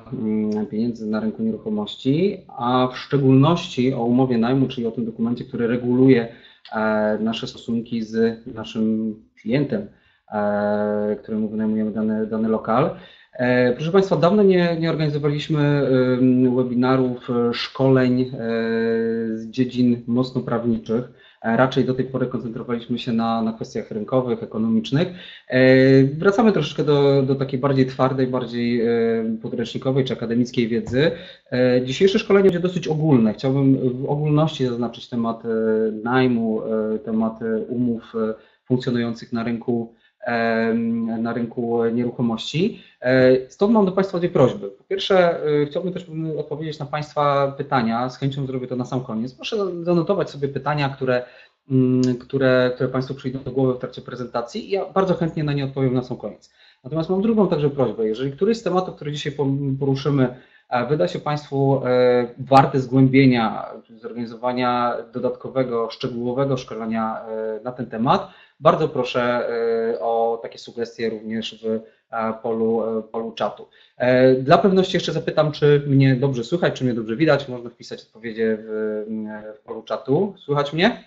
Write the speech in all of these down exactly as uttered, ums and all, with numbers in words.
pieniędzy na rynku nieruchomości, a w szczególności o umowie najmu, czyli o tym dokumencie, który reguluje nasze stosunki z naszym klientem, któremu wynajmujemy dany, dany lokal. Proszę Państwa, dawno nie, nie organizowaliśmy webinarów, szkoleń z dziedzin mocno prawniczych. Raczej do tej pory koncentrowaliśmy się na, na kwestiach rynkowych, ekonomicznych. Wracamy troszeczkę do, do takiej bardziej twardej, bardziej podręcznikowej czy akademickiej wiedzy. Dzisiejsze szkolenie będzie dosyć ogólne. Chciałbym w ogólności zaznaczyć temat najmu, temat umów funkcjonujących na rynku na rynku nieruchomości. Stąd mam do Państwa dwie prośby. Po pierwsze, chciałbym też odpowiedzieć na Państwa pytania. Z chęcią zrobię to na sam koniec. Proszę zanotować sobie pytania, które, które, które Państwu przyjdą do głowy w trakcie prezentacji i ja bardzo chętnie na nie odpowiem na sam koniec. Natomiast mam drugą także prośbę. Jeżeli któryś z tematów, który dzisiaj poruszymy, wyda się Państwu warte zgłębienia, zorganizowania dodatkowego, szczegółowego szkolenia na ten temat, bardzo proszę o takie sugestie również w polu, polu czatu. Dla pewności jeszcze zapytam, czy mnie dobrze słychać, czy mnie dobrze widać. Można wpisać odpowiedzi w, w polu czatu. Słychać mnie?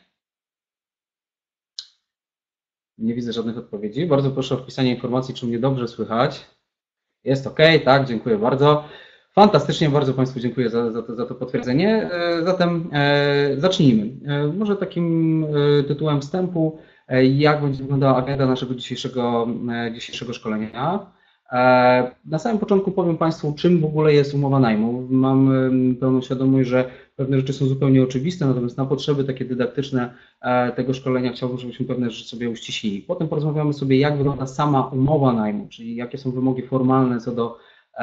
Nie widzę żadnych odpowiedzi. Bardzo proszę o wpisanie informacji, czy mnie dobrze słychać. Jest OK, tak, dziękuję bardzo. Fantastycznie, bardzo Państwu dziękuję za, za, to, za to potwierdzenie. Zatem e, zacznijmy. E, może takim e, tytułem wstępu, e, jak będzie wyglądała agenda naszego dzisiejszego, e, dzisiejszego szkolenia. E, na samym początku powiem Państwu, czym w ogóle jest umowa najmu. Mam e, pełną świadomość, że pewne rzeczy są zupełnie oczywiste, natomiast na potrzeby takie dydaktyczne e, tego szkolenia chciałbym, żebyśmy pewne rzeczy sobie uściślili. Potem porozmawiamy sobie, jak wygląda sama umowa najmu, czyli jakie są wymogi formalne co do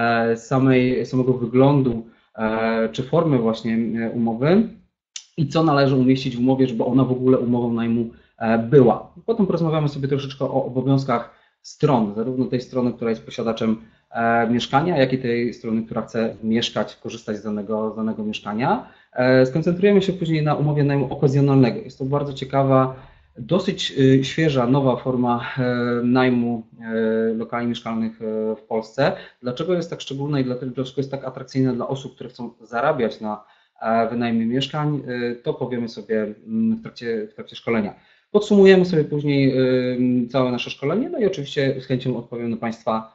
Samej, samego wyglądu czy formy właśnie umowy i co należy umieścić w umowie, żeby ona w ogóle umową najmu była. Potem porozmawiamy sobie troszeczkę o obowiązkach stron, zarówno tej strony, która jest posiadaczem mieszkania, jak i tej strony, która chce mieszkać, korzystać z danego, z danego mieszkania. Skoncentrujemy się później na umowie najmu okazjonalnego. Jest to bardzo ciekawa, dosyć świeża, nowa forma najmu lokali mieszkalnych w Polsce. Dlaczego jest tak szczególna i dlaczego jest tak atrakcyjna dla osób, które chcą zarabiać na wynajmie mieszkań, to powiemy sobie w trakcie, w trakcie szkolenia. Podsumujemy sobie później całe nasze szkolenie, no i oczywiście z chęcią odpowiem na Państwa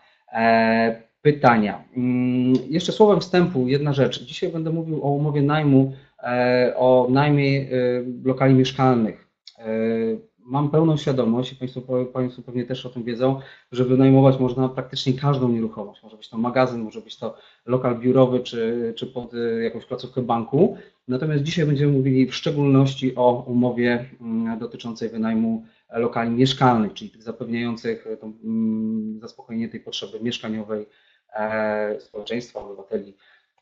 pytania. Jeszcze słowem wstępu jedna rzecz. Dzisiaj będę mówił o umowie najmu, o najmie lokali mieszkalnych. Mam pełną świadomość i Państwo, Państwo pewnie też o tym wiedzą, że wynajmować można praktycznie każdą nieruchomość. Może być to magazyn, może być to lokal biurowy czy, czy pod jakąś placówkę banku. Natomiast dzisiaj będziemy mówili w szczególności o umowie dotyczącej wynajmu lokali mieszkalnych, czyli tych zapewniających to, zaspokojenie tej potrzeby mieszkaniowej społeczeństwa, obywateli,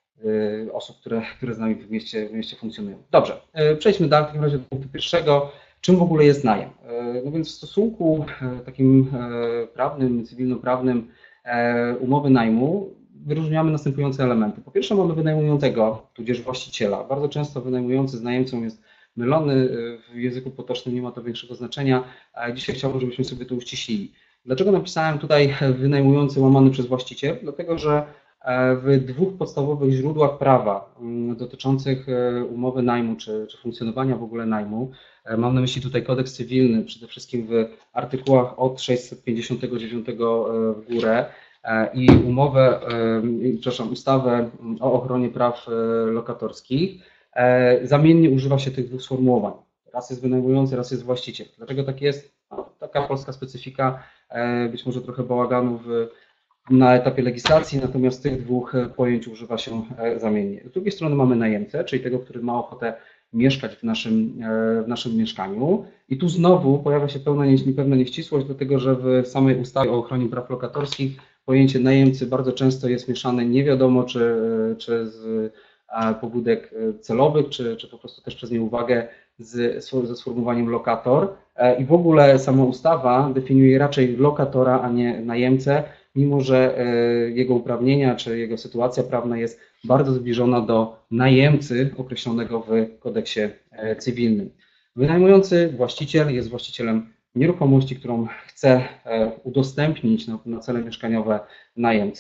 osób, które, które z nami w mieście, w mieście funkcjonują. Dobrze, przejdźmy dalej w takim razie do punktu pierwszego. Czym w ogóle jest najem? No więc w stosunku takim prawnym, cywilnoprawnym umowy najmu wyróżniamy następujące elementy. Po pierwsze mamy wynajmującego, tudzież właściciela. Bardzo często wynajmujący z najemcą jest mylony, w języku potocznym nie ma to większego znaczenia. Dzisiaj chciałbym, żebyśmy sobie to uściślili. Dlaczego napisałem tutaj wynajmujący łamany przez właściciel? Dlatego, że w dwóch podstawowych źródłach prawa dotyczących umowy najmu czy, czy funkcjonowania w ogóle najmu, mam na myśli tutaj kodeks cywilny, przede wszystkim w artykułach od sześćset pięćdziesiątego dziewiątego w górę i umowę, przepraszam, ustawę o ochronie praw lokatorskich, zamiennie używa się tych dwóch sformułowań. Raz jest wynajmujący, raz jest właściciel. Dlaczego tak jest? No, taka polska specyfika, być może trochę bałaganu w na etapie legislacji, natomiast tych dwóch pojęć używa się zamiennie. Z drugiej strony mamy najemcę, czyli tego, który ma ochotę mieszkać w naszym, w naszym mieszkaniu. I tu znowu pojawia się pełna, pewna nieścisłość, dlatego że w samej ustawie o ochronie praw lokatorskich pojęcie najemcy bardzo często jest mieszane nie wiadomo, czy, czy z pobudek celowych, czy, czy po prostu też przez nieuwagę z, ze sformułowaniem lokator. I w ogóle sama ustawa definiuje raczej lokatora, a nie najemcę, mimo że jego uprawnienia czy jego sytuacja prawna jest bardzo zbliżona do najemcy określonego w kodeksie cywilnym. Wynajmujący właściciel jest właścicielem nieruchomości, którą chce udostępnić na, na cele mieszkaniowe najemcy.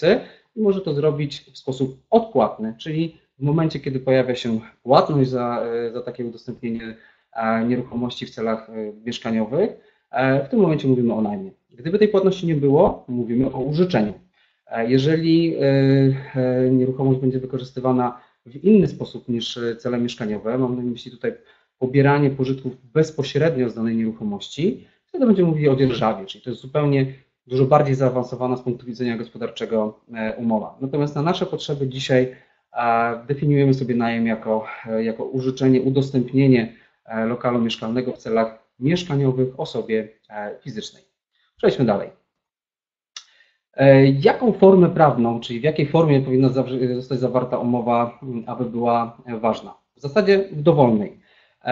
i może to zrobić w sposób odpłatny, czyli w momencie, kiedy pojawia się płatność za, za takie udostępnienie nieruchomości w celach mieszkaniowych, w tym momencie mówimy o najmie. Gdyby tej płatności nie było, mówimy o użyczeniu. Jeżeli nieruchomość będzie wykorzystywana w inny sposób niż cele mieszkaniowe, mam na myśli tutaj pobieranie pożytków bezpośrednio z danej nieruchomości, wtedy będziemy mówili o dzierżawie, czyli to jest zupełnie dużo bardziej zaawansowana z punktu widzenia gospodarczego umowa. Natomiast na nasze potrzeby dzisiaj definiujemy sobie najem jako, jako użyczenie, udostępnienie lokalu mieszkalnego w celach mieszkaniowych osobie fizycznej. Przejdźmy dalej. Jaką formę prawną, czyli w jakiej formie powinna zostać zawarta umowa, aby była ważna? W zasadzie w dowolnej.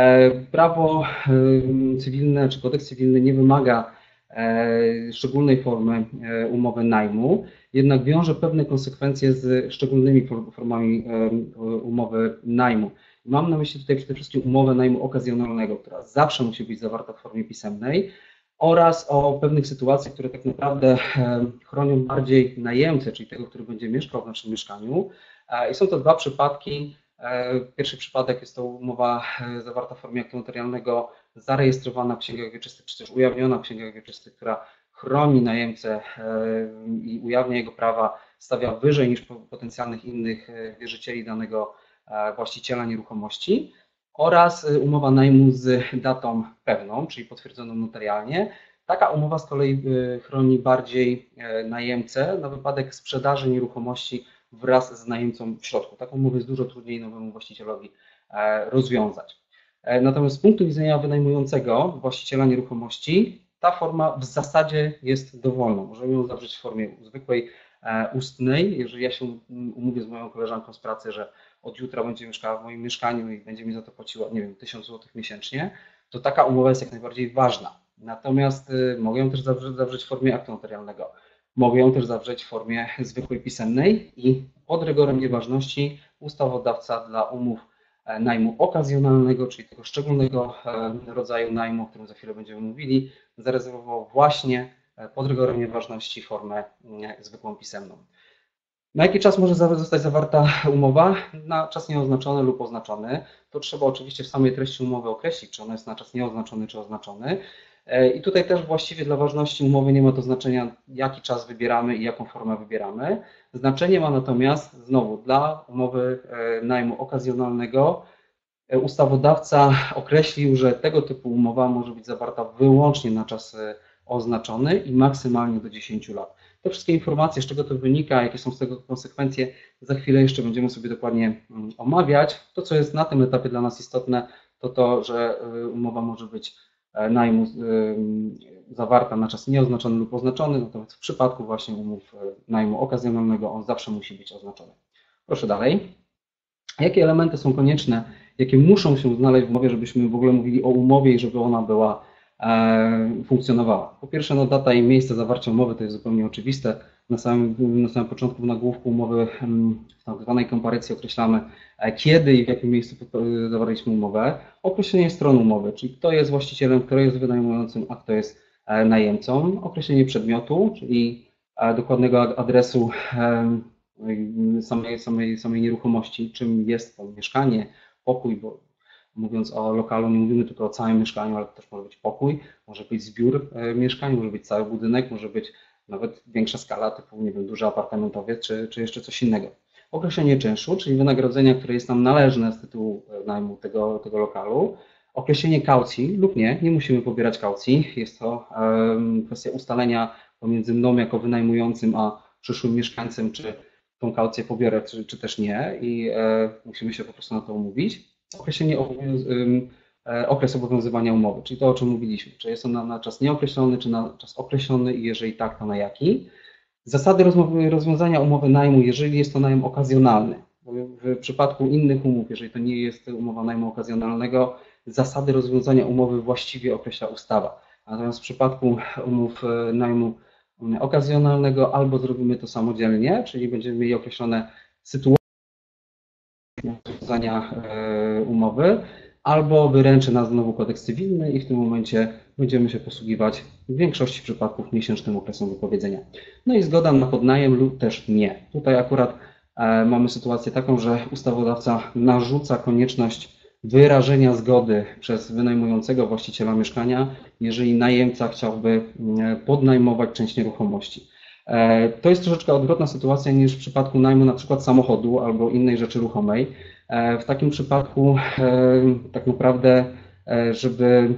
Prawo cywilne czy kodeks cywilny nie wymaga szczególnej formy umowy najmu, jednak wiąże pewne konsekwencje z szczególnymi formami umowy najmu. Mam na myśli tutaj przede wszystkim umowę najmu okazjonalnego, która zawsze musi być zawarta w formie pisemnej, oraz o pewnych sytuacjach, które tak naprawdę chronią bardziej najemcę, czyli tego, który będzie mieszkał w naszym mieszkaniu. I są to dwa przypadki. Pierwszy przypadek jest to umowa zawarta w formie aktu notarialnego, zarejestrowana w księgach wieczystych, czy też ujawniona w księgach wieczystych, która chroni najemcę i ujawnia jego prawa, stawia wyżej niż potencjalnych innych wierzycieli danego właściciela nieruchomości, oraz umowa najmu z datą pewną, czyli potwierdzoną notarialnie. Taka umowa z kolei chroni bardziej najemcę na wypadek sprzedaży nieruchomości wraz z najemcą w środku. Taką umowę jest dużo trudniej nowemu właścicielowi rozwiązać. Natomiast z punktu widzenia wynajmującego, właściciela nieruchomości, ta forma w zasadzie jest dowolna. Możemy ją zawrzeć w formie zwykłej, ustnej. Jeżeli ja się umówię z moją koleżanką z pracy, że od jutra będzie mieszkała w moim mieszkaniu i będzie mi za to płaciła, nie wiem, tysiąc złotych miesięcznie, to taka umowa jest jak najbardziej ważna. Natomiast mogę ją też zawrzeć, zawrzeć w formie aktu notarialnego. Mogę ją też zawrzeć w formie zwykłej pisemnej i pod rygorem nieważności ustawodawca dla umów najmu okazjonalnego, czyli tego szczególnego rodzaju najmu, o którym za chwilę będziemy mówili, zarezerwował właśnie pod rygorem nieważności formę zwykłą pisemną. Na jaki czas może zostać zawarta umowa? Na czas nieoznaczony lub oznaczony. To trzeba oczywiście w samej treści umowy określić, czy ona jest na czas nieoznaczony, czy oznaczony. I tutaj też właściwie dla ważności umowy nie ma to znaczenia, jaki czas wybieramy i jaką formę wybieramy. Znaczenie ma natomiast znowu dla umowy najmu okazjonalnego ustawodawca określił, że tego typu umowa może być zawarta wyłącznie na czas oznaczony i maksymalnie do dziesięciu lat. Te wszystkie informacje, z czego to wynika, jakie są z tego konsekwencje, za chwilę jeszcze będziemy sobie dokładnie omawiać. To, co jest na tym etapie dla nas istotne, to to, że umowa może być najmu zawarta na czas nieoznaczony lub oznaczony, natomiast w przypadku właśnie umów najmu okazjonalnego on zawsze musi być oznaczony. Proszę dalej. Jakie elementy są konieczne, jakie muszą się znaleźć w umowie, żebyśmy w ogóle mówili o umowie i żeby ona była funkcjonowała? Po pierwsze, no, data i miejsce zawarcia umowy to jest zupełnie oczywiste. Na samym, na samym początku w nagłówku umowy, w tak zwanej komparycji określamy, kiedy i w jakim miejscu zawarliśmy umowę. Określenie stron umowy, czyli kto jest właścicielem, kto jest wynajmującym, a kto jest najemcą. Określenie przedmiotu, czyli dokładnego adresu samej, samej, samej nieruchomości, czym jest to mieszkanie, pokój, bo mówiąc o lokalu nie mówimy tylko o całym mieszkaniu, ale też może być pokój, może być zbiór mieszkań, może być cały budynek, może być nawet większa skala, typu, nie wiem, duży apartamentowiec, czy, czy jeszcze coś innego. Określenie czynszu, czyli wynagrodzenia, które jest nam należne z tytułu najmu tego, tego lokalu. Określenie kaucji lub nie, nie musimy pobierać kaucji. Jest to um, kwestia ustalenia pomiędzy mną jako wynajmującym, a przyszłym mieszkańcem, czy tą kaucję pobiorę, czy, czy też nie, i e, musimy się po prostu na to umówić. Określenie um, okres obowiązywania umowy, czyli to, o czym mówiliśmy, czy jest ona na czas nieokreślony, czy na czas określony i jeżeli tak, to na jaki. Zasady rozwiązania umowy najmu, jeżeli jest to najem okazjonalny. W przypadku innych umów, jeżeli to nie jest umowa najmu okazjonalnego, zasady rozwiązania umowy właściwie określa ustawa. Natomiast w przypadku umów najmu okazjonalnego albo zrobimy to samodzielnie, czyli będziemy mieli określone sytuacje rozwiązania umowy, albo wyręczy nas znowu kodeks cywilny i w tym momencie będziemy się posługiwać w większości przypadków miesięcznym okresem wypowiedzenia. No i zgoda na podnajem lub też nie. Tutaj akurat e, mamy sytuację taką, że ustawodawca narzuca konieczność wyrażenia zgody przez wynajmującego właściciela mieszkania, jeżeli najemca chciałby podnajmować część nieruchomości. To jest troszeczkę odwrotna sytuacja niż w przypadku najmu na przykład samochodu albo innej rzeczy ruchomej. W takim przypadku tak naprawdę, żeby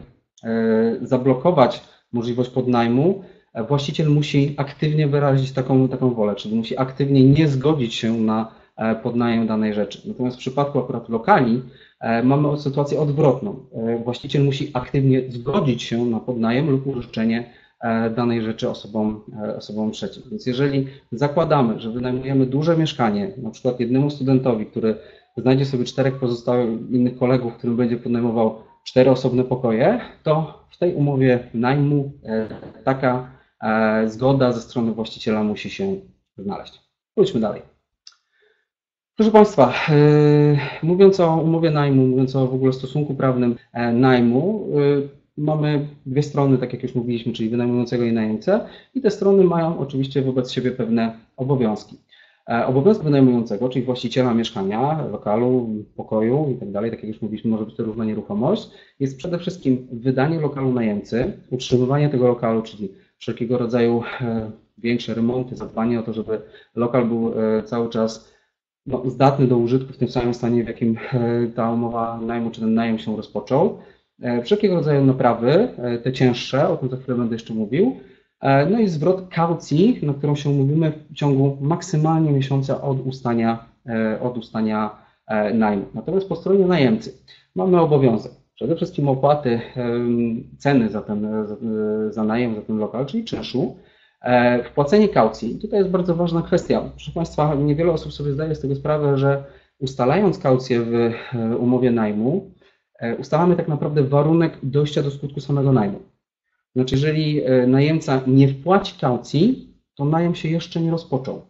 zablokować możliwość podnajmu, właściciel musi aktywnie wyrazić taką, taką wolę, czyli musi aktywnie nie zgodzić się na podnajem danej rzeczy. Natomiast w przypadku akurat lokali mamy sytuację odwrotną. Właściciel musi aktywnie zgodzić się na podnajem lub użyczenie danej rzeczy osobom, osobom trzecim. Więc jeżeli zakładamy, że wynajmujemy duże mieszkanie, na przykład jednemu studentowi, który znajdzie sobie czterech pozostałych innych kolegów, którym będzie podnajmował cztery osobne pokoje, to w tej umowie najmu taka zgoda ze strony właściciela musi się znaleźć. Pójdźmy dalej. Proszę Państwa, mówiąc o umowie najmu, mówiąc o w ogóle stosunku prawnym najmu, mamy dwie strony, tak jak już mówiliśmy, czyli wynajmującego i najemcę, i te strony mają oczywiście wobec siebie pewne obowiązki. Obowiązek wynajmującego, czyli właściciela mieszkania, lokalu, pokoju i tak dalej, tak jak już mówiliśmy, może być to różna nieruchomość, jest przede wszystkim wydanie lokalu najemcy, utrzymywanie tego lokalu, czyli wszelkiego rodzaju większe remonty, zadbanie o to, żeby lokal był cały czas no, zdatny do użytku w tym samym stanie, w jakim ta umowa najmu czy ten najem się rozpoczął. Wszelkiego rodzaju naprawy, te cięższe, o tym za chwilę będę jeszcze mówił. No i zwrot kaucji, na którą się umówimy w ciągu maksymalnie miesiąca od ustania, od ustania najmu. Natomiast po stronie najemcy mamy obowiązek przede wszystkim opłaty ceny za ten za najem, za ten lokal, czyli czynszu. Wpłacenie kaucji. Tutaj jest bardzo ważna kwestia. Proszę Państwa, niewiele osób sobie zdaje z tego sprawę, że ustalając kaucję w umowie najmu, ustalamy tak naprawdę warunek dojścia do skutku samego najmu. Znaczy, jeżeli najemca nie wpłaci kaucji, to najem się jeszcze nie rozpoczął.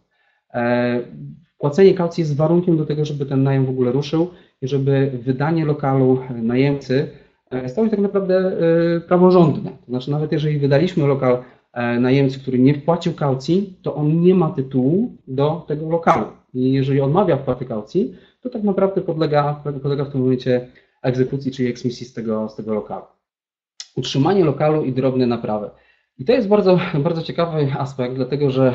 Wpłacenie kaucji jest warunkiem do tego, żeby ten najem w ogóle ruszył i żeby wydanie lokalu najemcy stało się tak naprawdę praworządne. To znaczy, nawet jeżeli wydaliśmy lokal najemcy, który nie wpłacił kaucji, to on nie ma tytułu do tego lokalu. I jeżeli odmawia wpłaty kaucji, to tak naprawdę podlega, podlega w tym momencie egzekucji, czyli eksmisji z tego, z tego lokalu. Utrzymanie lokalu i drobne naprawy. I to jest bardzo, bardzo ciekawy aspekt, dlatego że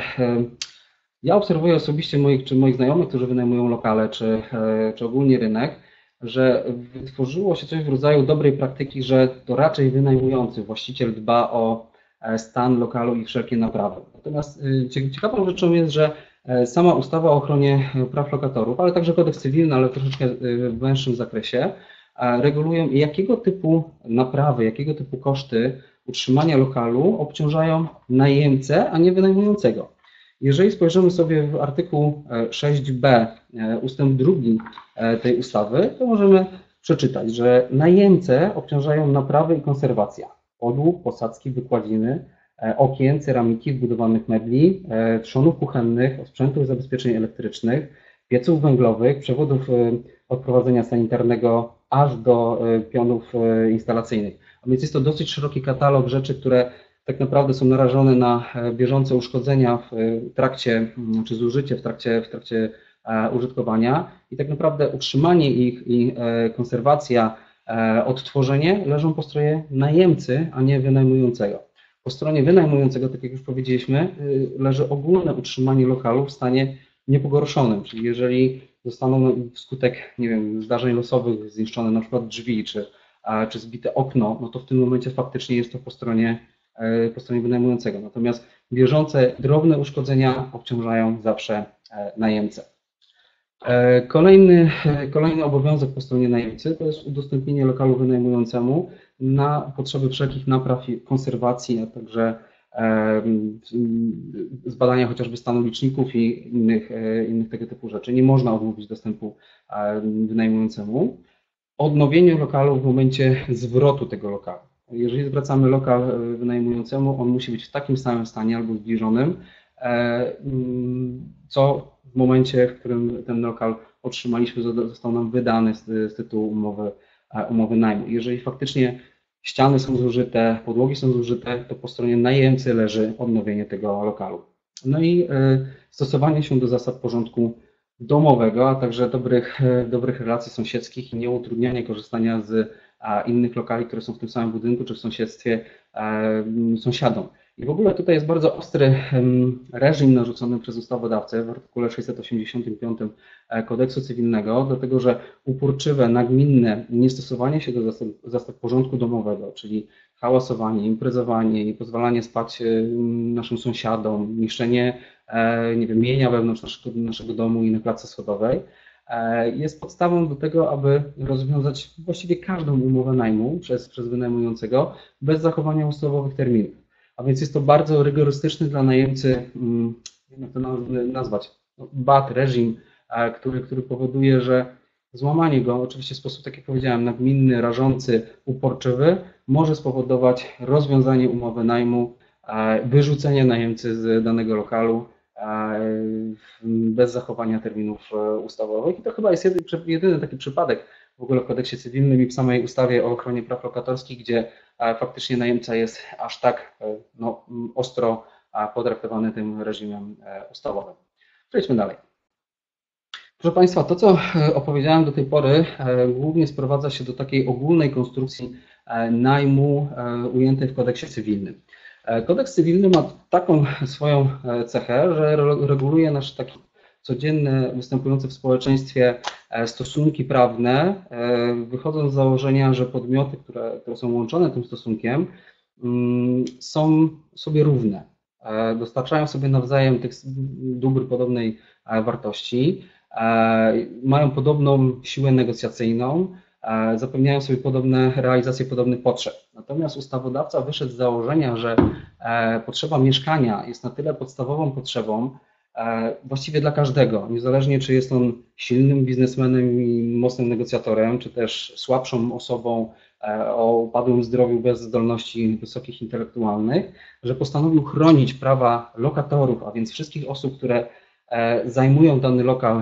ja obserwuję osobiście moich, czy moich znajomych, którzy wynajmują lokale, czy, czy ogólnie rynek, że wytworzyło się coś w rodzaju dobrej praktyki, że to raczej wynajmujący, właściciel dba o stan lokalu i wszelkie naprawy. Natomiast ciekawą rzeczą jest, że sama ustawa o ochronie praw lokatorów, ale także kodeks cywilny, ale w troszeczkę węższym zakresie, regulują, jakiego typu naprawy, jakiego typu koszty utrzymania lokalu obciążają najemcę, a nie wynajmującego. Jeżeli spojrzymy sobie w artykuł sześć b ustęp drugi tej ustawy, to możemy przeczytać, że najemcę obciążają naprawy i konserwacja podłóg, posadzki, wykładziny, okien, ceramiki, wbudowanych mebli, trzonów kuchennych, sprzętu i zabezpieczeń elektrycznych, pieców węglowych, przewodów odprowadzenia sanitarnego aż do pionów instalacyjnych. A więc jest to dosyć szeroki katalog rzeczy, które tak naprawdę są narażone na bieżące uszkodzenia w trakcie, czy zużycie w trakcie, w trakcie użytkowania i tak naprawdę utrzymanie ich i konserwacja, odtworzenie leżą po stronie najemcy, a nie wynajmującego. Po stronie wynajmującego, tak jak już powiedzieliśmy, leży ogólne utrzymanie lokalu w stanie niepogorszonym, czyli jeżeli zostaną wskutek, nie wiem, zdarzeń losowych zniszczone na przykład drzwi, czy, czy zbite okno, no to w tym momencie faktycznie jest to po stronie, po stronie wynajmującego. Natomiast bieżące, drobne uszkodzenia obciążają zawsze najemcę. Kolejny, kolejny obowiązek po stronie najemcy to jest udostępnienie lokalu wynajmującemu na potrzeby wszelkich napraw i konserwacji, a także zbadania chociażby stanu liczników i innych, innych tego typu rzeczy. Nie można odmówić dostępu wynajmującemu. Odnowienie lokalu w momencie zwrotu tego lokalu. Jeżeli zwracamy lokal wynajmującemu, on musi być w takim samym stanie albo zbliżonym, co w momencie, w którym ten lokal otrzymaliśmy, został nam wydany z, z tytułu umowy umowy najmu. Jeżeli faktycznie ściany są zużyte, podłogi są zużyte, to po stronie najemcy leży odnowienie tego lokalu. No i stosowanie się do zasad porządku domowego, a także dobrych, dobrych relacji sąsiedzkich i nieutrudnianie korzystania z innych lokali, które są w tym samym budynku czy w sąsiedztwie sąsiadom. I w ogóle tutaj jest bardzo ostry reżim narzucony przez ustawodawcę w artykule sześćset osiemdziesiątym piątym Kodeksu Cywilnego, dlatego że uporczywe, nagminne niestosowanie się do zasad, zasad porządku domowego, czyli hałasowanie, imprezowanie, niepozwalanie spać naszym sąsiadom, niszczenie nie wiem, mienia wewnątrz naszego, naszego domu i na klatce schodowej, jest podstawą do tego, aby rozwiązać właściwie każdą umowę najmu przez, przez wynajmującego bez zachowania ustawowych terminów. A więc jest to bardzo rygorystyczny dla najemcy, jak to nazwać, bat, reżim, który, który powoduje, że złamanie go, oczywiście w sposób, tak jak powiedziałem, nagminny, rażący, uporczywy, może spowodować rozwiązanie umowy najmu, wyrzucenie najemcy z danego lokalu bez zachowania terminów ustawowych. I to chyba jest jedyny taki przypadek w ogóle w kodeksie cywilnym i w samej ustawie o ochronie praw lokatorskich, gdzie faktycznie najemca jest aż tak no, ostro potraktowany tym reżimem ustawowym. Przejdźmy dalej. Proszę Państwa, to co opowiedziałem do tej pory głównie sprowadza się do takiej ogólnej konstrukcji najmu ujętej w kodeksie cywilnym. Kodeks cywilny ma taką swoją cechę, że reguluje nasz taki codzienne występujące w społeczeństwie stosunki prawne, wychodząc z założenia, że podmioty, które, które są łączone tym stosunkiem, są sobie równe, dostarczają sobie nawzajem tych dóbr podobnej wartości, mają podobną siłę negocjacyjną, zapewniają sobie podobne realizacje podobnych potrzeb. Natomiast ustawodawca wyszedł z założenia, że potrzeba mieszkania jest na tyle podstawową potrzebą właściwie dla każdego, niezależnie czy jest on silnym biznesmenem i mocnym negocjatorem, czy też słabszą osobą o upadłym zdrowiu bez zdolności wysokich intelektualnych, że postanowił chronić prawa lokatorów, a więc wszystkich osób, które zajmują dany lokal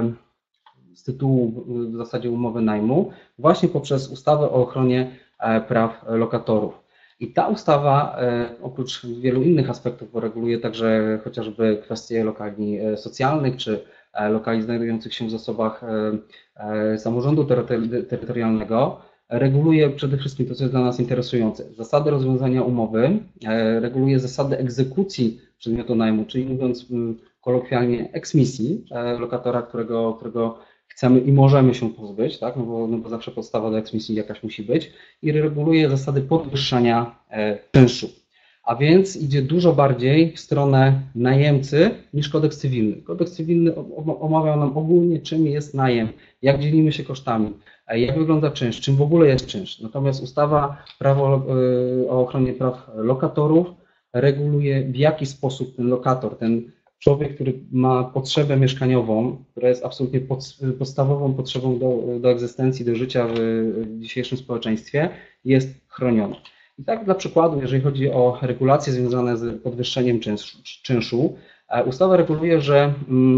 z tytułu w zasadzie umowy najmu, właśnie poprzez ustawę o ochronie praw lokatorów. I ta ustawa oprócz wielu innych aspektów reguluje także chociażby kwestie lokali socjalnych czy lokali znajdujących się w zasobach samorządu terytorialnego, reguluje przede wszystkim to, co jest dla nas interesujące. Zasady rozwiązania umowy, reguluje zasady egzekucji przedmiotu najmu, czyli mówiąc kolokwialnie eksmisji lokatora, którego, którego chcemy i możemy się pozbyć, tak? no, bo, no bo zawsze podstawa do eksmisji jakaś musi być, i reguluje zasady podwyższania czynszu. A więc idzie dużo bardziej w stronę najemcy niż kodeks cywilny. Kodeks cywilny omawiał nam ogólnie, czym jest najem, jak dzielimy się kosztami, jak wygląda czynsz, czym w ogóle jest czynsz. Natomiast ustawa prawo o ochronie praw lokatorów reguluje, w jaki sposób ten lokator, ten człowiek, który ma potrzebę mieszkaniową, która jest absolutnie podstawową potrzebą do, do egzystencji, do życia w, w dzisiejszym społeczeństwie, jest chroniony. I tak dla przykładu, jeżeli chodzi o regulacje związane z podwyższeniem czynszu, ustawa reguluje, że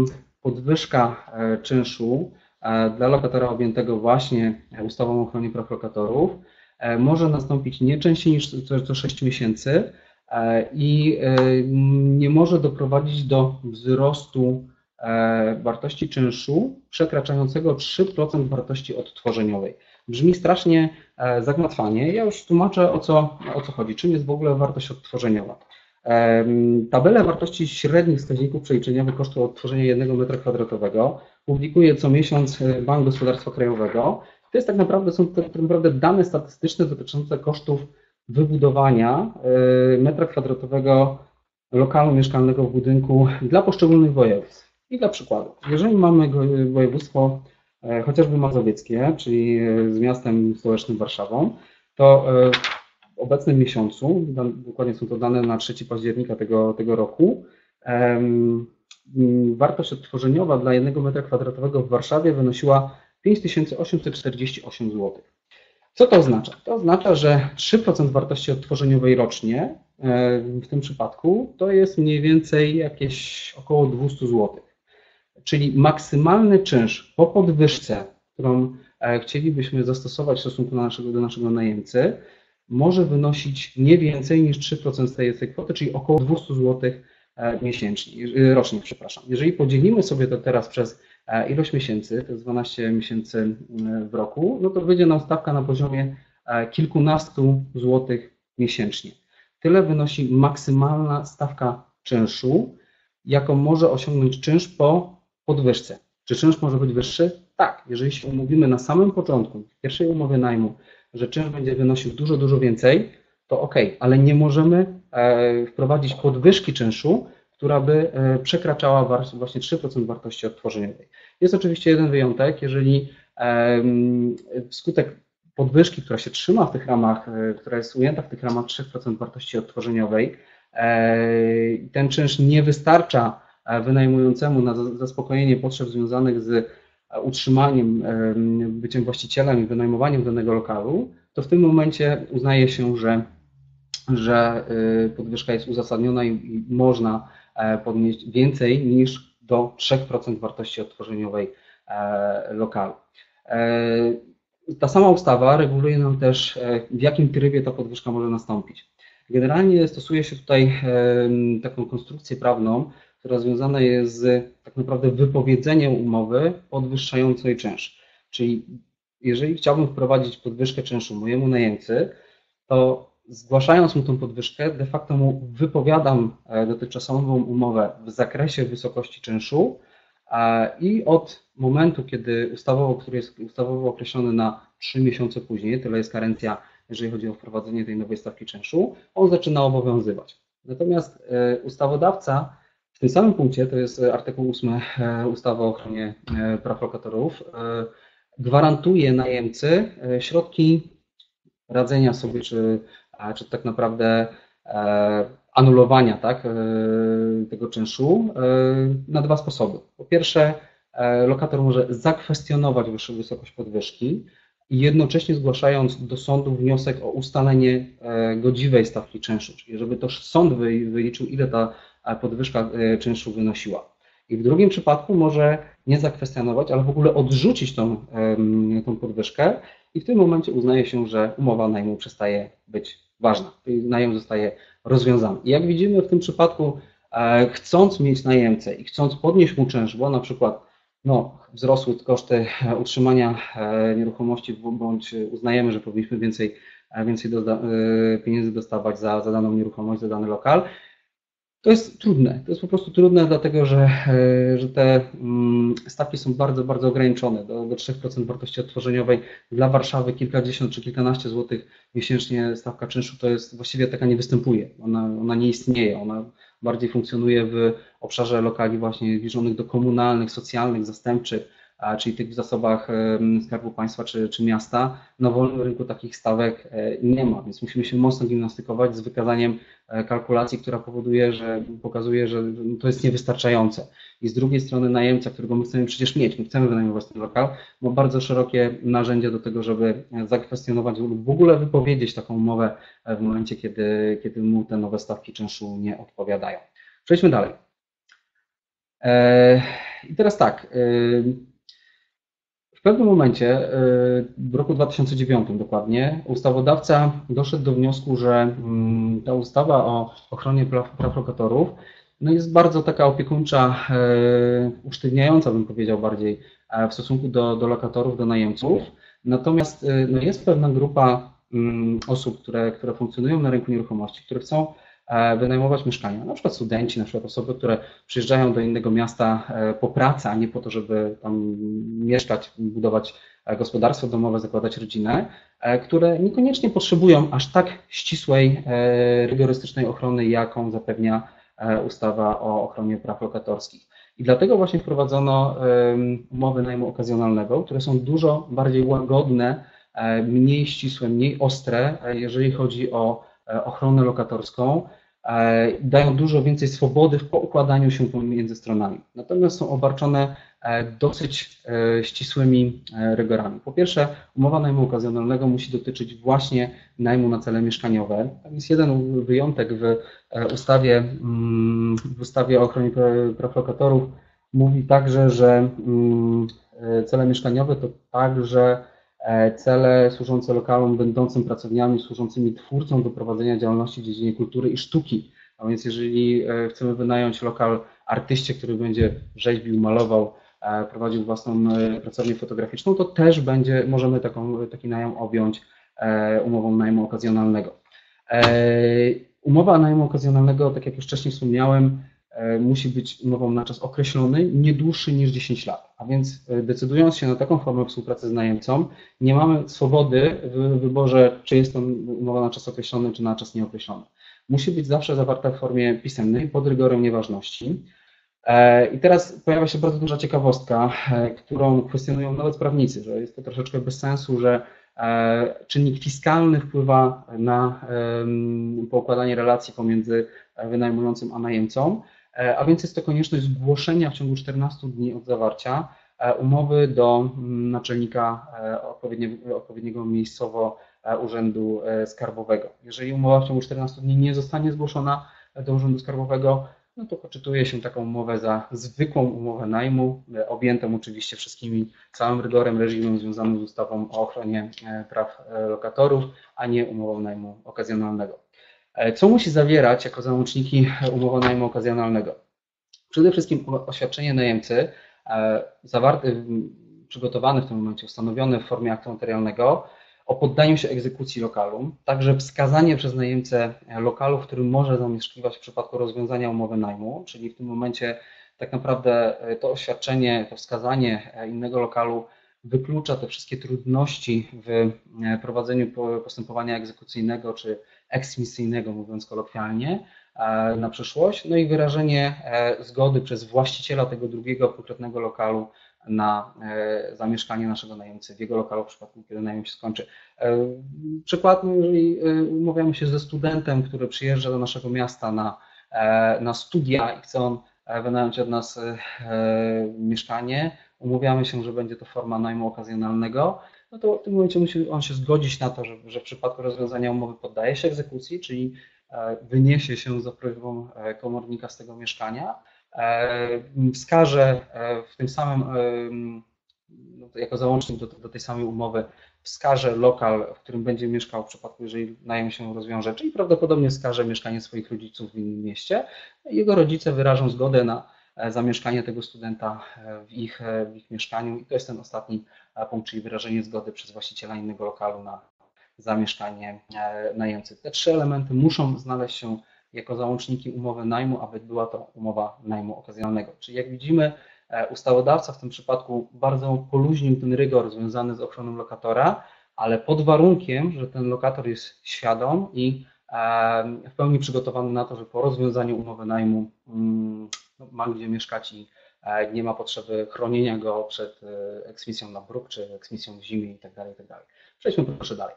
podwyżka czynszu dla lokatora objętego właśnie ustawą o ochronie praw lokatorów może nastąpić nie częściej niż co sześć miesięcy, i nie może doprowadzić do wzrostu wartości czynszu przekraczającego trzy procent wartości odtworzeniowej. Brzmi strasznie zagmatwanie. Ja już tłumaczę, o co, o co chodzi. Czym jest w ogóle wartość odtworzeniowa? Tabelę wartości średnich wskaźników przeliczeniowych kosztu odtworzenia jednego metra kwadratowego publikuje co miesiąc Bank Gospodarstwa Krajowego. To jest tak naprawdę, są to tak naprawdę dane statystyczne dotyczące kosztów wybudowania metra kwadratowego lokalu mieszkalnego w budynku dla poszczególnych województw. I dla przykładu, jeżeli mamy województwo chociażby mazowieckie, czyli z miastem stołecznym Warszawą, to w obecnym miesiącu, dokładnie są to dane na trzeciego października tego, tego roku, wartość odtworzeniowa dla jednego metra kwadratowego w Warszawie wynosiła pięć tysięcy osiemset czterdzieści osiem złotych. Co to oznacza? To oznacza, że trzy procent wartości odtworzeniowej rocznie w tym przypadku to jest mniej więcej jakieś około dwieście złotych. Czyli maksymalny czynsz po podwyżce, którą chcielibyśmy zastosować w stosunku do naszego, do naszego najemcy, może wynosić nie więcej niż trzy procent z tej, tej kwoty, czyli około dwieście złotych miesięcznie, rocznie, przepraszam. Jeżeli podzielimy sobie to teraz przez ilość miesięcy, to jest dwanaście miesięcy w roku, no to wyjdzie nam stawka na poziomie kilkunastu złotych miesięcznie. Tyle wynosi maksymalna stawka czynszu, jaką może osiągnąć czynsz po podwyżce. Czy czynsz może być wyższy? Tak, jeżeli się umówimy na samym początku, w pierwszej umowie najmu, że czynsz będzie wynosił dużo, dużo więcej, to ok, ale nie możemy wprowadzić podwyżki czynszu, która by przekraczała właśnie trzy procent wartości odtworzeniowej. Jest oczywiście jeden wyjątek, jeżeli wskutek podwyżki, która się trzyma w tych ramach, która jest ujęta w tych ramach trzy procent wartości odtworzeniowej, ten czynsz nie wystarcza wynajmującemu na zaspokojenie potrzeb związanych z utrzymaniem, byciem właścicielem i wynajmowaniem danego lokalu, to w tym momencie uznaje się, że, że podwyżka jest uzasadniona i można podnieść więcej niż do trzy procent wartości odtworzeniowej lokalu. Ta sama ustawa reguluje nam też, w jakim trybie ta podwyżka może nastąpić. Generalnie stosuje się tutaj taką konstrukcję prawną, która związana jest z tak naprawdę wypowiedzeniem umowy podwyższającej czynsz. Czyli jeżeli chciałbym wprowadzić podwyżkę czynszu mojemu najemcy, to zgłaszając mu tą podwyżkę, de facto mu wypowiadam dotychczasową umowę w zakresie wysokości czynszu i od momentu, kiedy ustawowo, który jest ustawowo określony na trzy miesiące później, tyle jest karencja, jeżeli chodzi o wprowadzenie tej nowej stawki czynszu, on zaczyna obowiązywać. Natomiast ustawodawca w tym samym punkcie, to jest artykuł ósmy ustawy o ochronie praw lokatorów, gwarantuje najemcy środki radzenia sobie, czy, czy tak naprawdę anulowania, tak, tego czynszu na dwa sposoby. Po pierwsze, lokator może zakwestionować wyższą wysokość podwyżki i jednocześnie zgłaszając do sądu wniosek o ustalenie godziwej stawki czynszu, czyli żeby to sąd wyliczył, ile ta podwyżka czynszu wynosiła. I w drugim przypadku może nie zakwestionować, ale w ogóle odrzucić tą, tą podwyżkę i w tym momencie uznaje się, że umowa najmu przestaje być ważna. Najem zostaje rozwiązany. I jak widzimy w tym przypadku, chcąc mieć najemcę i chcąc podnieść mu czynsz, bo na przykład no, wzrosły koszty utrzymania nieruchomości, bądź uznajemy, że powinniśmy więcej, więcej doda, pieniędzy dostawać za, za daną nieruchomość, za dany lokal, to jest trudne. To jest po prostu trudne, dlatego że, że te stawki są bardzo, bardzo ograniczone. Do, do trzy procent wartości odtworzeniowej dla Warszawy kilkadziesiąt czy kilkanaście złotych miesięcznie stawka czynszu to jest właściwie taka nie występuje. Ona, ona nie istnieje. Ona bardziej funkcjonuje w obszarze lokali właśnie zbliżonych do komunalnych, socjalnych, zastępczych, czyli tych w zasobach Skarbu Państwa czy, czy miasta. Na wolnym rynku takich stawek nie ma, więc musimy się mocno gimnastykować z wykazaniem kalkulacji, która powoduje, że pokazuje, że to jest niewystarczające. I z drugiej strony najemca, którego my chcemy przecież mieć, my chcemy wynajmować ten lokal, ma bardzo szerokie narzędzia do tego, żeby zakwestionować lub w ogóle wypowiedzieć taką umowę w momencie, kiedy, kiedy mu te nowe stawki czynszu nie odpowiadają. Przejdźmy dalej. I teraz tak. W pewnym momencie, w roku dwa tysiące dziewiątym dokładnie, ustawodawca doszedł do wniosku, że ta ustawa o ochronie praw, praw lokatorów no jest bardzo taka opiekuńcza, usztywniająca, bym powiedział bardziej, w stosunku do, do lokatorów, do najemców. Natomiast no jest pewna grupa osób, które, które funkcjonują na rynku nieruchomości, które chcą wynajmować mieszkania, na przykład studenci, na przykład osoby, które przyjeżdżają do innego miasta po pracy, a nie po to, żeby tam mieszkać, budować gospodarstwo domowe, zakładać rodzinę, które niekoniecznie potrzebują aż tak ścisłej, rygorystycznej ochrony, jaką zapewnia ustawa o ochronie praw lokatorskich. I dlatego właśnie wprowadzono umowy najmu okazjonalnego, które są dużo bardziej łagodne, mniej ścisłe, mniej ostre, jeżeli chodzi o ochronę lokatorską, dają dużo więcej swobody w poukładaniu się pomiędzy stronami. Natomiast są obarczone dosyć ścisłymi rygorami. Po pierwsze, umowa najmu okazjonalnego musi dotyczyć właśnie najmu na cele mieszkaniowe. Tam jest jeden wyjątek w ustawie, w ustawie o ochronie praw lokatorów. Mówi także, że cele mieszkaniowe to także cele służące lokalom będącym pracowniami służącymi twórcom do prowadzenia działalności w dziedzinie kultury i sztuki. A więc jeżeli chcemy wynająć lokal artyście, który będzie rzeźbił, malował, prowadził własną pracownię fotograficzną, to też będzie, możemy taką, taki najem objąć umową najmu okazjonalnego. Umowa najmu okazjonalnego, tak jak już wcześniej wspomniałem, musi być umową na czas określony, nie dłuższy niż dziesięć lat. A więc decydując się na taką formę współpracy z najemcą, nie mamy swobody w wyborze, czy jest to umowa na czas określony, czy na czas nieokreślony. Musi być zawsze zawarta w formie pisemnej, pod rygorem nieważności. I teraz pojawia się bardzo duża ciekawostka, którą kwestionują nawet prawnicy, że jest to troszeczkę bez sensu, że czynnik fiskalny wpływa na poukładanie relacji pomiędzy wynajmującym a najemcą, a więc jest to konieczność zgłoszenia w ciągu czternastu dni od zawarcia umowy do naczelnika odpowiedniego, odpowiedniego miejscowo Urzędu Skarbowego. Jeżeli umowa w ciągu czternastu dni nie zostanie zgłoszona do Urzędu Skarbowego, no to poczytuje się taką umowę za zwykłą umowę najmu, objętą oczywiście wszystkimi, całym rygorem, reżimem związanym z ustawą o ochronie praw lokatorów, a nie umową najmu okazjonalnego. Co musi zawierać jako załączniki umowa najmu okazjonalnego? Przede wszystkim oświadczenie najemcy, zawarte, przygotowane w tym momencie, ustanowione w formie aktu notarialnego, o poddaniu się egzekucji lokalu, także wskazanie przez najemcę lokalu, w którym może zamieszkiwać w przypadku rozwiązania umowy najmu, czyli w tym momencie tak naprawdę to oświadczenie, to wskazanie innego lokalu wyklucza te wszystkie trudności w prowadzeniu postępowania egzekucyjnego czy eksmisyjnego, mówiąc kolokwialnie, na przyszłość, no i wyrażenie zgody przez właściciela tego drugiego konkretnego lokalu na zamieszkanie naszego najemcy w jego lokalu w przypadku, kiedy najem się skończy. Przykład, jeżeli umawiamy się ze studentem, który przyjeżdża do naszego miasta na, na studia i chce on wynająć od nas mieszkanie, umawiamy się, że będzie to forma najmu okazjonalnego, no to w tym momencie musi on się zgodzić na to, że, że w przypadku rozwiązania umowy poddaje się egzekucji, czyli wyniesie się za prośbą komornika z tego mieszkania, wskaże w tym samym, jako załącznik do, do tej samej umowy, wskaże lokal, w którym będzie mieszkał w przypadku, jeżeli najem się rozwiąże, czyli prawdopodobnie wskaże mieszkanie swoich rodziców w innym mieście. Jego rodzice wyrażą zgodę na zamieszkanie tego studenta w ich, w ich mieszkaniu i to jest ten ostatni punkt, czyli wyrażenie zgody przez właściciela innego lokalu na zamieszkanie najemcy. Te trzy elementy muszą znaleźć się jako załączniki umowy najmu, aby była to umowa najmu okazjonalnego. Czyli jak widzimy, ustawodawca w tym przypadku bardzo poluźnił ten rygor związany z ochroną lokatora, ale pod warunkiem, że ten lokator jest świadom i w pełni przygotowany na to, że po rozwiązaniu umowy najmu ma gdzie mieszkać i nie ma potrzeby chronienia go przed eksmisją na bruk, czy eksmisją w zimie itd. itd. Przejdźmy proszę dalej.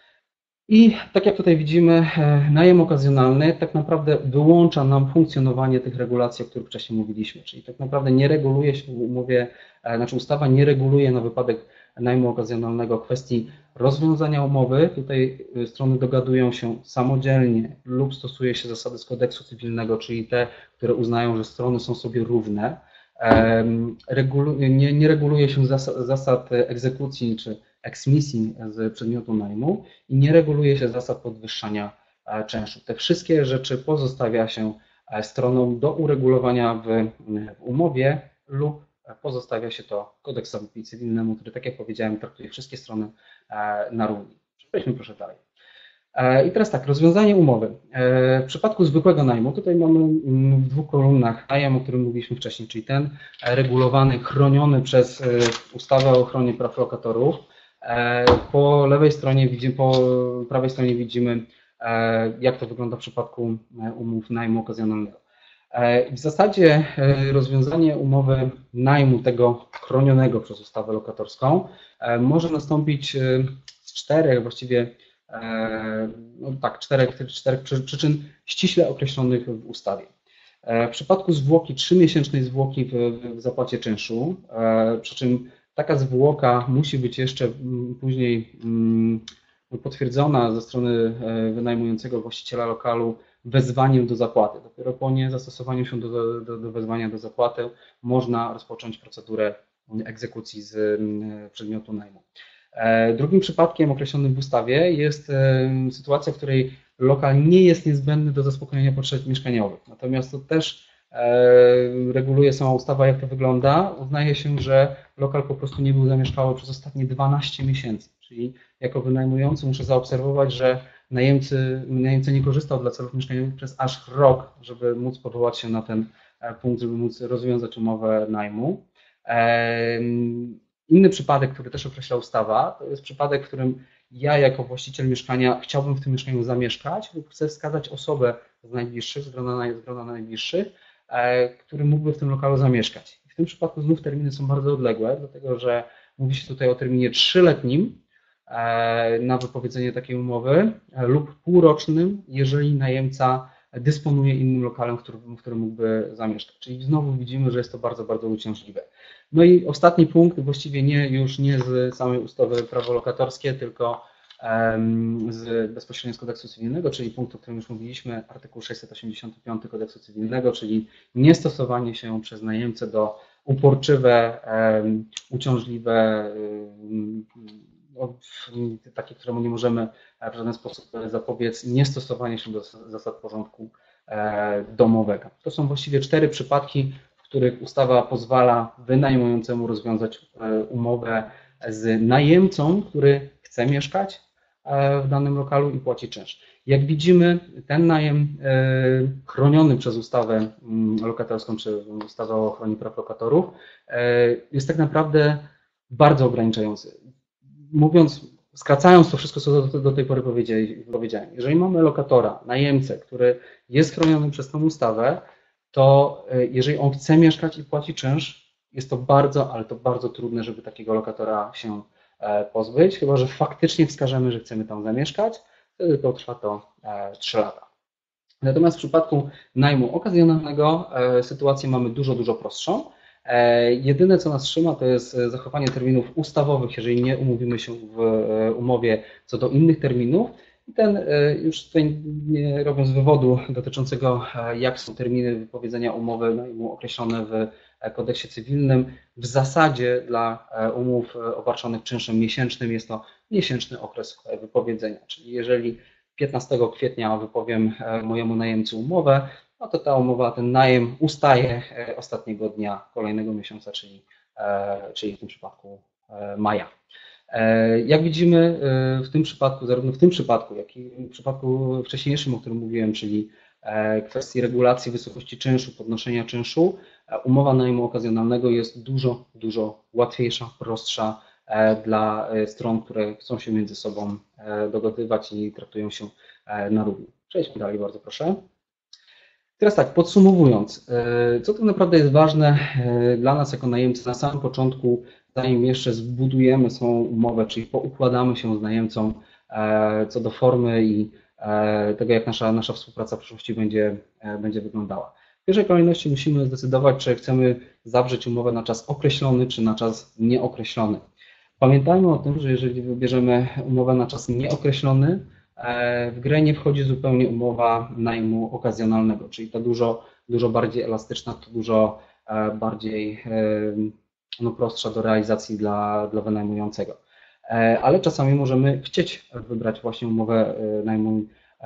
I tak jak tutaj widzimy, najem okazjonalny tak naprawdę wyłącza nam funkcjonowanie tych regulacji, o których wcześniej mówiliśmy, czyli tak naprawdę nie reguluje się w umowie, znaczy ustawa nie reguluje na wypadek najmu okazjonalnego kwestii rozwiązania umowy. Tutaj strony dogadują się samodzielnie lub stosuje się zasady z kodeksu cywilnego, czyli te, które uznają, że strony są sobie równe. Nie, nie reguluje się zasad, zasad egzekucji czy eksmisji z przedmiotu najmu i nie reguluje się zasad podwyższania czynszu. Te wszystkie rzeczy pozostawia się stronom do uregulowania w, w umowie lub pozostawia się to kodeksowi cywilnemu, który, tak jak powiedziałem, traktuje wszystkie strony na równi. Przejdźmy proszę dalej. I teraz tak, rozwiązanie umowy. W przypadku zwykłego najmu, tutaj mamy w dwóch kolumnach najem, o którym mówiliśmy wcześniej, czyli ten regulowany, chroniony przez ustawę o ochronie praw lokatorów. Po lewej stronie widzimy, po prawej stronie widzimy, jak to wygląda w przypadku umów najmu okazjonalnego. W zasadzie rozwiązanie umowy najmu tego chronionego przez ustawę lokatorską może nastąpić z czterech właściwie no tak, czterech, czterech przyczyn ściśle określonych w ustawie. W przypadku zwłoki, trzymiesięcznej zwłoki w, w zapłacie czynszu, przy czym taka zwłoka musi być jeszcze później potwierdzona ze strony wynajmującego właściciela lokalu wezwaniem do zapłaty. Dopiero po nie zastosowaniu się do, do, do wezwania do zapłaty można rozpocząć procedurę egzekucji z przedmiotu najmu. Drugim przypadkiem określonym w ustawie jest sytuacja, w której lokal nie jest niezbędny do zaspokojenia potrzeb mieszkaniowych. Natomiast to też reguluje sama ustawa, jak to wygląda. Uznaje się, że lokal po prostu nie był zamieszkały przez ostatnie dwanaście miesięcy, czyli jako wynajmujący muszę zaobserwować, że najemcy, najemca nie korzystał dla celów mieszkaniowych przez aż rok, żeby móc powołać się na ten punkt, żeby móc rozwiązać umowę najmu. Inny przypadek, który też określa ustawa, to jest przypadek, w którym ja jako właściciel mieszkania chciałbym w tym mieszkaniu zamieszkać lub chcę wskazać osobę z najbliższych, z grona, z grona najbliższych, który mógłby w tym lokalu zamieszkać. W tym przypadku znów terminy są bardzo odległe, dlatego że mówi się tutaj o terminie trzyletnim na wypowiedzenie takiej umowy lub półrocznym, jeżeli najemca dysponuje innym lokalem, w którym, w którym mógłby zamieszkać. Czyli znowu widzimy, że jest to bardzo, bardzo uciążliwe. No i ostatni punkt, właściwie nie, już nie z samej ustawy prawo lokatorskie, tylko z bezpośrednio z kodeksu cywilnego, czyli punkt, o którym już mówiliśmy, artykuł sześćset osiemdziesiąty piąty kodeksu cywilnego, czyli niestosowanie się przez najemcę do uporczywe, uciążliwe, takie, któremu nie możemy w żaden sposób zapobiec, niestosowanie się do zasad porządku domowego. To są właściwie cztery przypadki, w których ustawa pozwala wynajmującemu rozwiązać umowę z najemcą, który chce mieszkać w danym lokalu i płaci czynsz. Jak widzimy, ten najem chroniony przez ustawę lokatorską czy ustawę o ochronie praw lokatorów jest tak naprawdę bardzo ograniczający. Mówiąc, skracając to wszystko, co do, do tej pory powiedziałem, jeżeli mamy lokatora, najemcę, który jest chroniony przez tę ustawę, to jeżeli on chce mieszkać i płaci czynsz, jest to bardzo, ale to bardzo trudne, żeby takiego lokatora się pozbyć, chyba że faktycznie wskażemy, że chcemy tam zamieszkać, wtedy to trwa to trzy lata. Natomiast w przypadku najmu okazjonalnego sytuację mamy dużo, dużo prostszą. Jedyne, co nas trzyma, to jest zachowanie terminów ustawowych, jeżeli nie umówimy się w umowie co do innych terminów. I ten, już tutaj nie robiąc wywodu dotyczącego, jak są terminy wypowiedzenia umowy najmu określone w kodeksie cywilnym, w zasadzie dla umów obarczonych czynszem miesięcznym jest to miesięczny okres wypowiedzenia. Czyli jeżeli piętnastego kwietnia wypowiem mojemu najemcy umowę, no to ta umowa, ten najem ustaje ostatniego dnia kolejnego miesiąca, czyli, czyli w tym przypadku maja. Jak widzimy w tym przypadku, zarówno w tym przypadku, jak i w przypadku wcześniejszym, o którym mówiłem, czyli kwestii regulacji wysokości czynszu, podnoszenia czynszu, umowa najmu okazjonalnego jest dużo, dużo łatwiejsza, prostsza dla stron, które chcą się między sobą dogadywać i traktują się na równi. Przejdźmy dalej, bardzo proszę. Teraz tak, podsumowując, co tak naprawdę jest ważne dla nas jako najemcy na samym początku, zanim jeszcze zbudujemy swoją umowę, czyli poukładamy się z najemcą co do formy i tego, jak nasza, nasza współpraca w przyszłości będzie, będzie wyglądała. W pierwszej kolejności musimy zdecydować, czy chcemy zawrzeć umowę na czas określony, czy na czas nieokreślony. Pamiętajmy o tym, że jeżeli wybierzemy umowę na czas nieokreślony, w grę nie wchodzi zupełnie umowa najmu okazjonalnego, czyli ta dużo, dużo bardziej elastyczna, to dużo bardziej no, prostsza do realizacji dla, dla wynajmującego. Ale czasami możemy chcieć wybrać właśnie umowę najmu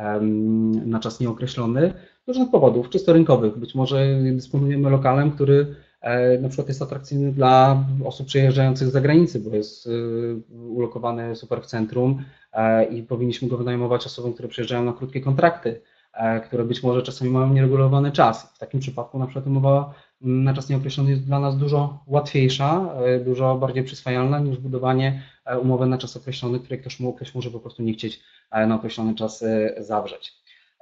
na czas nieokreślony z różnych powodów, czysto rynkowych. Być może dysponujemy lokalem, który na przykład jest atrakcyjny dla osób przyjeżdżających z zagranicy, bo jest ulokowany super w centrum i powinniśmy go wynajmować osobom, które przyjeżdżają na krótkie kontrakty, które być może czasami mają nieregulowany czas. W takim przypadku na przykład umowa na czas nieokreślony jest dla nas dużo łatwiejsza, dużo bardziej przyswajalna niż budowanie umowy na czas określony, której ktoś, ktoś może po prostu nie chcieć na określony czas zawrzeć.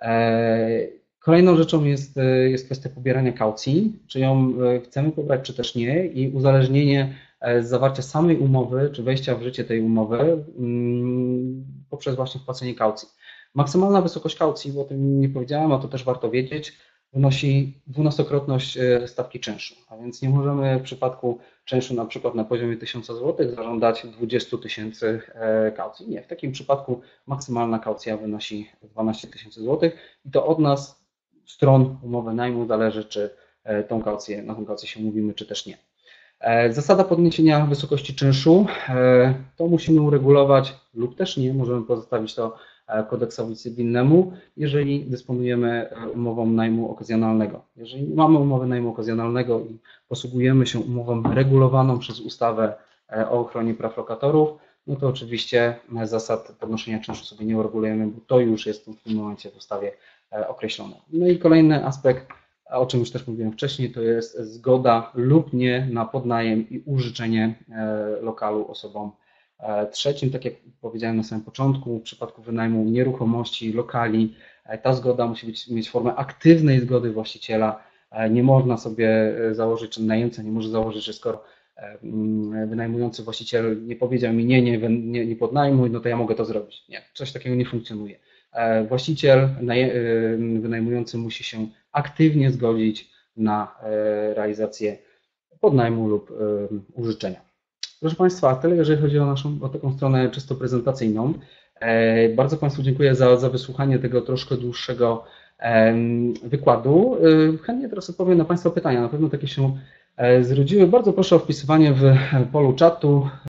Kolejną rzeczą jest, jest kwestia pobierania kaucji, czy ją chcemy pobrać, czy też nie, i uzależnienie z zawarcia samej umowy, czy wejścia w życie tej umowy poprzez właśnie wpłacenie kaucji. Maksymalna wysokość kaucji, bo o tym nie powiedziałem, a to też warto wiedzieć, wynosi dwunastokrotność stawki czynszu, a więc nie możemy w przypadku czynszu na przykład na poziomie tysiąc złotych zażądać dwadzieścia tysięcy kaucji. Nie, w takim przypadku maksymalna kaucja wynosi dwanaście tysięcy złotych i to od nas, stron umowy najmu, zależy, czy tą kaucję, na tą kaucję się umówimy, czy też nie. Zasada podniesienia wysokości czynszu to musimy uregulować lub też nie, możemy pozostawić to kodeksowi cywilnemu, jeżeli dysponujemy umową najmu okazjonalnego. Jeżeli mamy umowę najmu okazjonalnego i posługujemy się umową regulowaną przez ustawę o ochronie praw lokatorów, no to oczywiście zasad podnoszenia czynszu sobie nie uregulujemy, bo to już jest w tym momencie w ustawie określone. No i kolejny aspekt, o czym już też mówiłem wcześniej, to jest zgoda lub nie na podnajem i użyczenie lokalu osobom trzecim. Tak jak powiedziałem na samym początku, w przypadku wynajmu nieruchomości, lokali, ta zgoda musi być, mieć formę aktywnej zgody właściciela. Nie można sobie założyć, czy najemca nie może założyć, że skoro wynajmujący właściciel nie powiedział mi nie, nie, nie, nie podnajmuj, no to ja mogę to zrobić. Nie, coś takiego nie funkcjonuje. Właściciel wynajmujący musi się aktywnie zgodzić na realizację podnajmu lub użyczenia. Proszę Państwa, tyle jeżeli chodzi o naszą o taką stronę czysto prezentacyjną. Bardzo Państwu dziękuję za, za wysłuchanie tego troszkę dłuższego wykładu. Chętnie teraz odpowiem na Państwa pytania. Na pewno takie się zrodziły. Bardzo proszę o wpisywanie w polu czatu